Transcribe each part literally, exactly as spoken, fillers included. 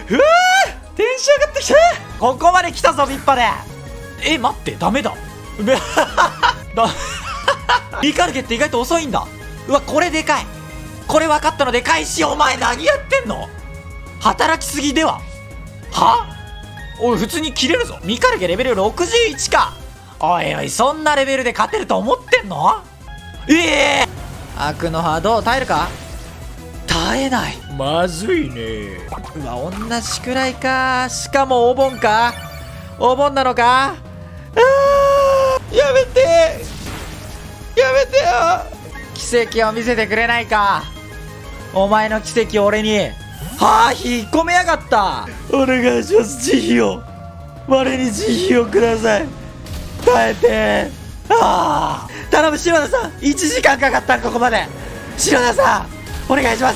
うわー、テンション上がってきた。ここまで来たぞビッパで。え、待って、ダメだ。うめだミカルゲって意外と遅いんだ。うわ、これでかい。これ分かったのでかいし、お前何やってんの。働きすぎでは。はおい、普通に切れるぞ。ミカルゲレベルろくじゅういちか。おいおい、そんなレベルで勝てると思ってんの。ええー、悪の波動耐えるか。耐えない。まずいね。うわ、同じくらいか。しかもお盆か。お盆なのか。あー、やめてやめてよ。奇跡を見せてくれないか。お前の奇跡を俺に。はあ、引っ込めやがった。お願いします、慈悲を。我に慈悲をください。耐えて。ああ、頼む、篠田さん。いちじかんかかったん、ここまで。篠田さん、お願いします。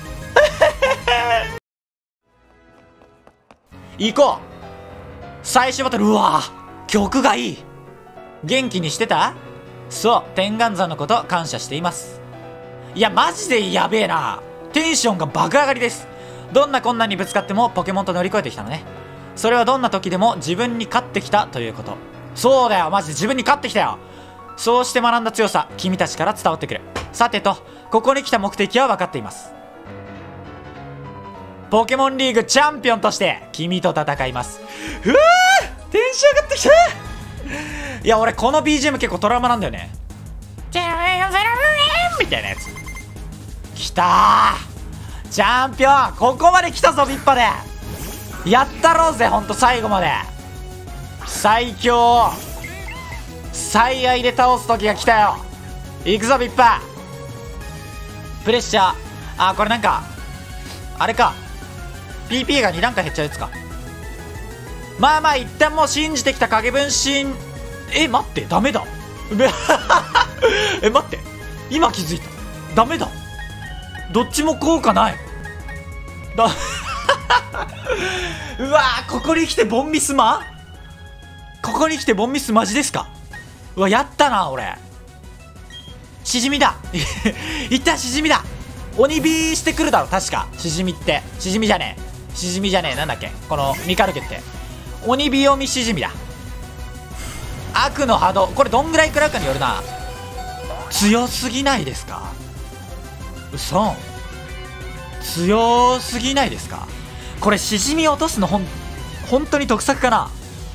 行こう。最終バトル。うわー、曲がいい。元気にしてた？そう、天眼山のこと感謝しています。いや、マジでやべえな。テンションが爆上がりです。どんな困難にぶつかってもポケモンと乗り越えてきたのね。それはどんな時でも自分に勝ってきたということ。そうだよ、マジで自分に勝ってきたよ。そうして学んだ強さ、君たちから伝わってくる。さてと、ここに来た目的は分かっています。ポケモンリーグチャンピオンとして君と戦います。うわー、テンション上がってきた。いや、俺この ビージーエム 結構トラウマなんだよね。みたいなやつきたー。チャンピオン、ここまで来たぞビッパで。やったろうぜ、ほんと最後まで。最強最愛で倒す時が来たよ。行くぞビッパ。プレッシャー。あー、これなんかあれか、 ピーピー がに段階減っちゃうやつか。まあまあ一旦もう信じてきた影分身。え、待って、ダメだ。え、待って、今気づいた。ダメだ。どっちも効果ない。だうわー、ここに来てボンミスマここに来てボンミスマジですか。うわ、やったな俺。シジミだ。いったシジミだ。鬼火してくるだろ確か。シジミってシジミじゃねえシジミじゃねえなんだっけ、このミカルゲって鬼火読みシジミだ。悪の波動、これどんぐらい食らうかによるな。強すぎないですか。うそん、強すぎないですか。これシジミ落とすのほん本当に得策かな。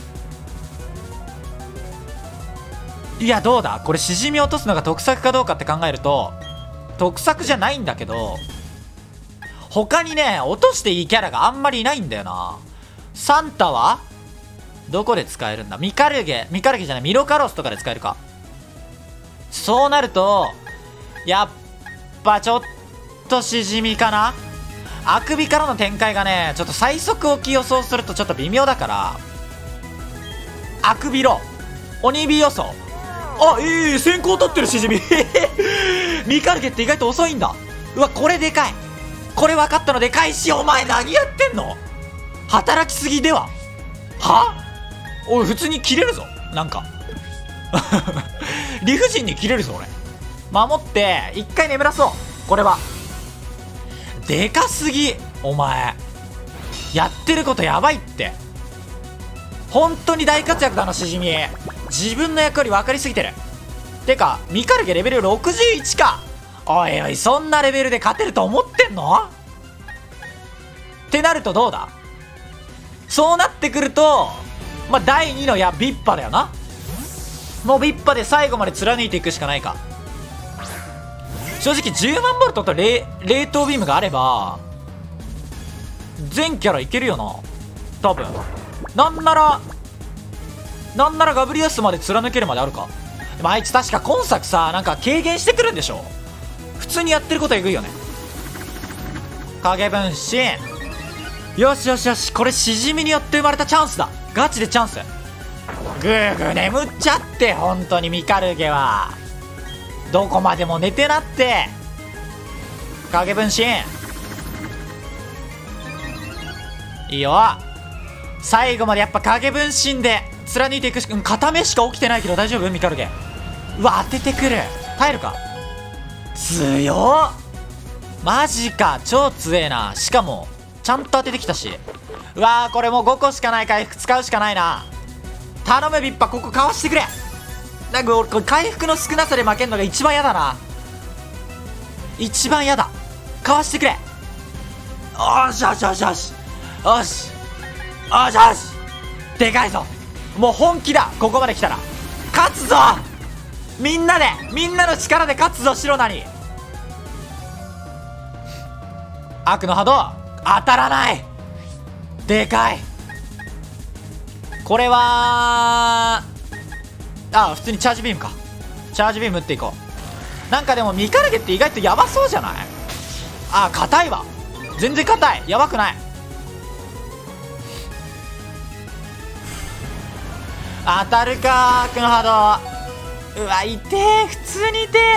いや、どうだこれ、シジミ落とすのが得策かどうかって考えると得策じゃないんだけど、他にね落としていいキャラがあんまりいないんだよな。サンタはどこで使えるんだ。ミカルゲミカルゲじゃないミロカロスとかで使えるか。そうなるとやっぱちょっとシジミかな。あくびからの展開がねちょっと最速置き予想するとちょっと微妙だから、あくびろ鬼火予想。あ、ええー、先行取ってるシジミ。ミカルゲって意外と遅いんだ。うわ、これでかい。これ分かったのでかいし、お前何やってんの。働きすぎでは。はおい、普通に切れるぞなんか。理不尽に切れるぞ俺。守って一回眠らそう。これはでかすぎ。お前やってることやばいって。本当に大活躍だなシジミ。自分の役割分かりすぎてる。てかミカルゲレベルろくじゅういちか。おいおい、そんなレベルで勝てると思ってんのってなるとどうだ。そうなってくるとまあだいにのやビッパだよな。もうビッパで最後まで貫いていくしかないか。正直じゅうまんボルトと冷凍ビームがあれば全キャラいけるよな多分。なんならなんならガブリアスまで貫けるまであるか。でもあいつ確か今作さなんか軽減してくるんでしょ。普通にやってることえぐいよね。影分身。よしよしよし、これシジミによって生まれたチャンスだ。ガチでチャンス。ぐーぐー眠っちゃって本当にミカルゲはどこまでも寝てなって。影分身いいよ。最後までやっぱ影分身で貫いていくしか、うん、片目しか起きてないけど大丈夫ミカルゲ。うわ、当ててくる。耐えるか。強っマジか、超強えな。しかもちゃんと当ててきたし。うわー、これもうごこしかない回復使うしかないな。頼むビッパ、ここかわしてくれ。なんか俺これ回復の少なさで負けるのが一番嫌だな。一番嫌だ。かわしてくれ。おしよしよしよしよしよしよし。でかいぞ。もう本気だ。ここまで来たら勝つぞ。みんなでみんなの力で勝つぞ。白何悪の波動当たらない。でかい。これはあ、普通にチャージビームか。チャージビーム打っていこう。なんかでもミカルゲって意外とヤバそうじゃない？あ、硬いわ。全然硬い。やばくない。当たるか。悪の波動。うわ、痛え。普通に痛え。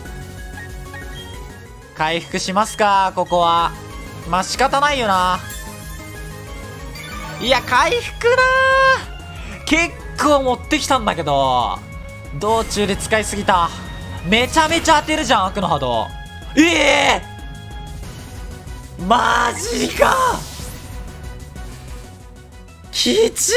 回復しますか、ここは。まあ仕方ないよな。いや、回復なー。結構持ってきたんだけど道中で使いすぎた。めちゃめちゃ当てるじゃん、悪の波動。ええー、マジか。きち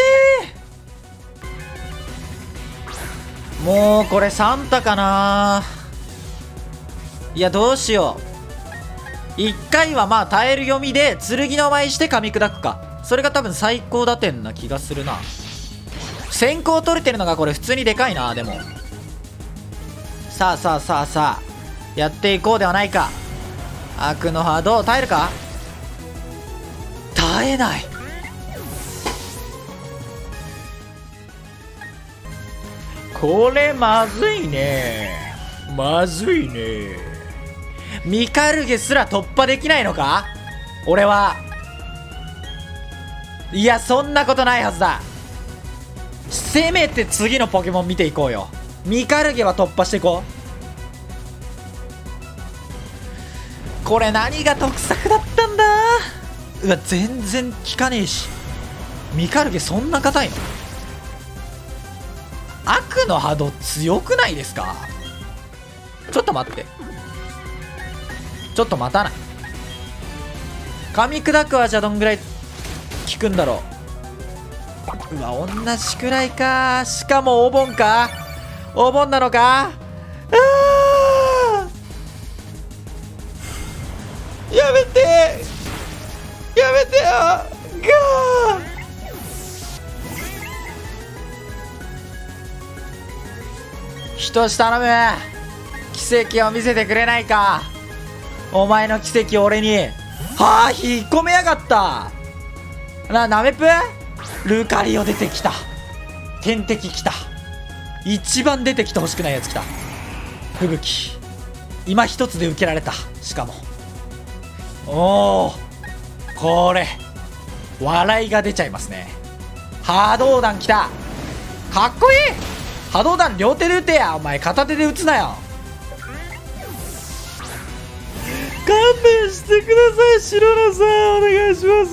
ー。もうこれサンタかな。いや、どうしよう。いっかいはまあ耐える読みで剣の舞して噛み砕くか。それが多分最高打点な気がするな。先行取れてるのがこれ普通にでかいな。でもさあさあさあさあやっていこうではないか。悪の波動耐えるか。耐えない。これまずいね。まずいね。ミカルゲすら突破できないのか俺は。いや、そんなことないはずだ。せめて次のポケモン見ていこうよ。ミカルゲは突破していこう。これ何が得策だったんだ。うわ、全然効かねえし。ミカルゲそんな硬いの？悪の波動強くないですか？ちょっと待って。ちょっと待たない。噛み砕くはじゃあどんぐらい効くんだろう。うわ、同じくらいか。しかもお盆か。お盆なのか。あー、やめてやめてよ。ガー。ひとし頼む。奇跡を見せてくれないか。お前の奇跡を俺に。はあ、引っ込めやがった。な、ナメプルカリオ出てきた。天敵きた。一番出てきてほしくないやつきた。吹雪今一つで受けられた。しかもおお、これ笑いが出ちゃいますね。波動弾きた。かっこいい。波動弾両手で撃てや。お前片手で撃つなよ。勘弁してください、白野さん。お願いします。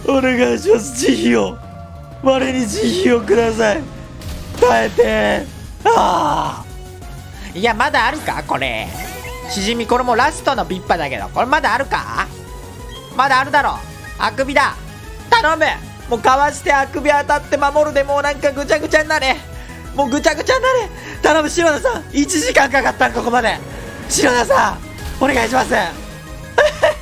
お願いします。慈悲を、我に慈悲をください。耐えて。ああ、いや、まだあるかこれ。しじみ、これもうラストのビッパだけど、これまだあるか。まだあるだろ。あくびだ。頼む。もうかわしてあくび当たって守るで。もうなんかぐちゃぐちゃになれ。もうぐちゃぐちゃになれ。頼む、白野さん。いちじかんかかったん、ここまで。白田さんお願いします。